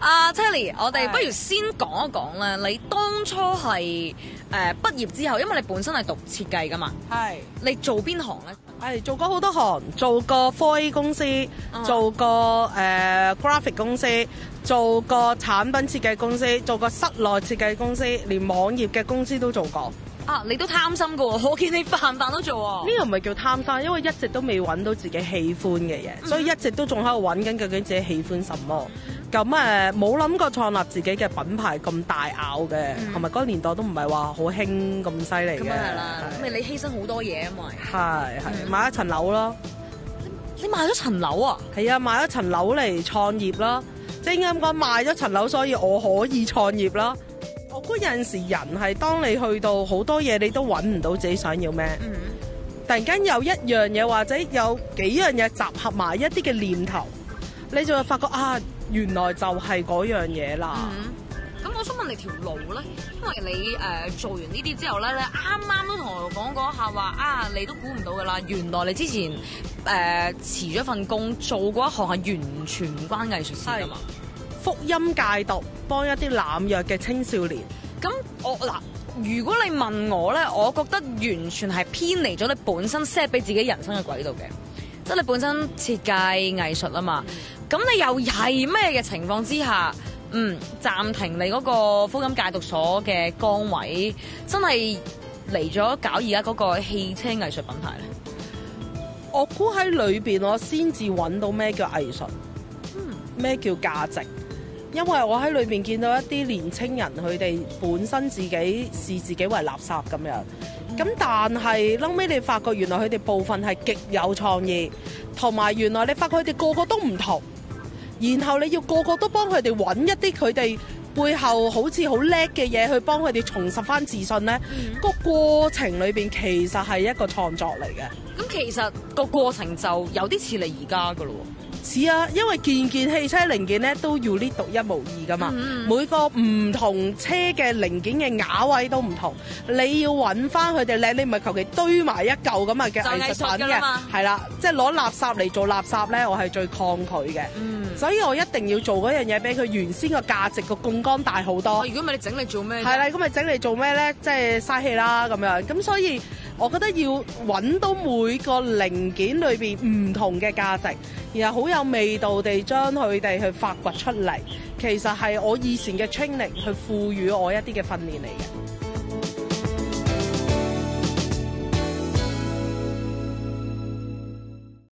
Telly，我哋不如先講一講咧，你當初係畢業之後，因為你本身係讀設計噶嘛， 係你做邊行咧？ 係做過好多行，做過 4A 公司，做過graphic 公司，做過產品設計公司，做過室內設計公司，連網頁嘅公司都做過。 你都貪心噶喎，我見你飯都做喎。 呢個唔係叫貪心，因為一直都未揾到自己喜歡嘅嘢，所以一直都仲喺度揾緊究竟自己喜歡什麼。咁冇諗過創立自己嘅品牌咁大咬嘅，同埋嗰個年代都唔係話好興咁犀利嘅。 咁係啦，咁你犧牲好多嘢啊嘛。 係買一層樓咯。 你買咗層樓啊？ 係啊，買咗層樓嚟創業啦。即係應該咁講，買咗層樓，所以我可以創業啦。我估有陣時人係當你去到好多嘢，你都揾唔到自己想要咩。突然間有一樣嘢或者有幾樣嘢集合埋一啲嘅念頭，你就會發覺原來就係嗰樣嘢啦。 咁我想問你條路咧，因為你做完呢啲之後咧，你啱啱都同我講過一下話你都估唔到噶啦，原來你之前辭咗份工做嗰一行係完全唔關藝術事噶嘛。 福音戒毒，幫一啲濫藥嘅青少年。 咁如果你問我咧，我覺得完全係偏離咗你本身 set 俾自己人生嘅軌道嘅，即係你本身設計藝術啊嘛。咁你又係咩嘅情況之下，暫停你嗰個福音戒毒所嘅崗位，真係嚟咗搞而家嗰個汽車藝術品牌咧？ 我估喺裏邊，我先至揾到咩叫藝術，咩叫價值。因為我喺裏面見到一啲年青人，佢哋本身自己視自己為垃圾咁樣，咁但係後尾你發覺原來佢哋部分係極有創意，同埋原來你發覺佢哋個個都唔同，然後你要個個都幫佢哋揾一啲佢哋背後好似好叻嘅嘢去幫佢哋重拾翻自信呢。個過程裏邊其實係一個創作嚟嘅。 咁其實個過程就有啲似你而家噶咯喎。 似啊，因為件件汽車零件咧都要呢獨一無二噶嘛，每個唔同車嘅零件嘅瓦位都唔同，你要揾翻佢哋靚，你唔係求其堆埋一嚿咁嘅藝術品嘅，係啦，即係攞垃圾嚟做垃圾咧，我係最抗拒嘅，所以我一定要做嗰樣嘢，俾佢原先個價值個槓桿大好多。 如果唔係你整嚟做咩？ 係啦，咁咪整嚟做咩咧？即係嘥氣啦咁樣。咁所以我覺得要揾到每個零件裏邊唔同嘅價值，然後好有味道地將佢哋去發掘出嚟，其實係我以前嘅 training 去賦予我一啲嘅訓練嚟嘅。